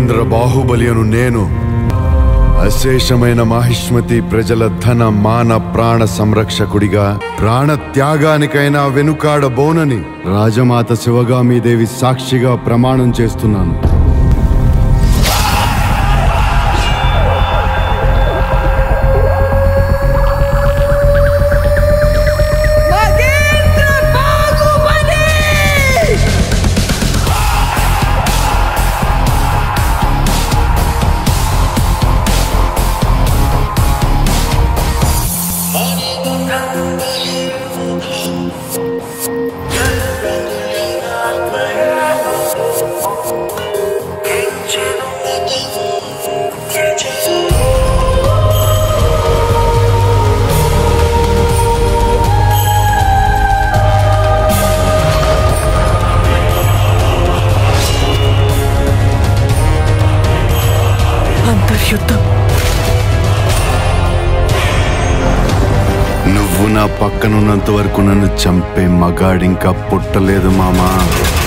మహేంద్ర బాహుబలి అను నేను అశేషమైన మహిష్మతి ప్రజల ధన మాన ప్రాణ సంరక్షకుడిగా ప్రాణ త్యాగానికైనా వెనుకాడబోనని రాజమాత శివగామీదేవి సాక్షిగా ప్రమాణం చేస్తున్నాను. నువ్వు నా పక్కనున్నంత వరకు నన్ను చంపే మగాడింకా పుట్టలేదు మామా.